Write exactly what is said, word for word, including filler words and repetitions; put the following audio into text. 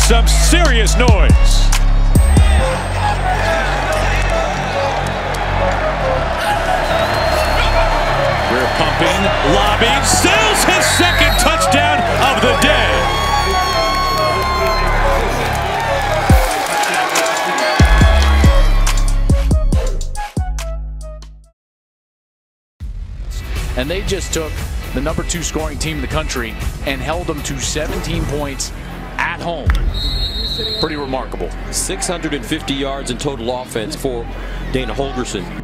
some serious noise. We're pumping, lobbing, Stills his second touchdown of the day. And they just took the number two scoring team in the country and held them to seventeen points at home. Pretty remarkable. six hundred fifty yards in total offense for Dana Holgorsen.